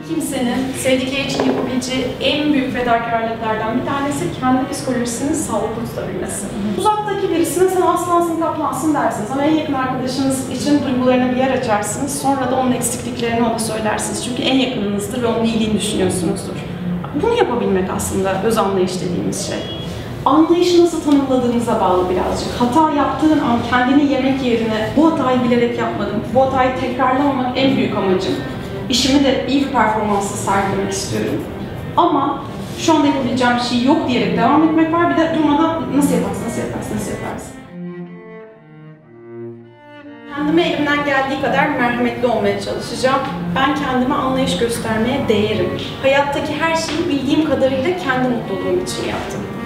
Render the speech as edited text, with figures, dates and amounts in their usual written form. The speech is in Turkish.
Kimsenin sevdikleri için yapabileceği en büyük fedakarlıklardan bir tanesi kendi psikolojisini sağlıklı tutabilmesi. Uzaktaki birisine sen aslansın kaplansın dersiniz ama en yakın arkadaşınız için duygularına bir yer açarsınız. Sonra da onun eksikliklerini ona söylersiniz. Çünkü en yakınınızdır ve onun iyiliğini düşünüyorsunuzdur. Bunu yapabilmek aslında öz anlayış dediğimiz şey. Anlayışı nasıl tanımladığınıza bağlı birazcık. Hata yaptığın an kendini yemek yerine bu hatayı bilerek yapmadım, bu hatayı tekrarlamamak en büyük amacım. İşimi de iyi bir performansla sergilemek istiyorum. Ama şu anda yapabileceğim bir şey yok diyerek devam etmek var. Bir de durmadan nasıl yaparsın. Kendime elimden geldiği kadar merhametli olmaya çalışacağım. Ben kendime anlayış göstermeye değerim. Hayattaki her şeyi bildiğim kadarıyla kendi mutluluğum için yaptım.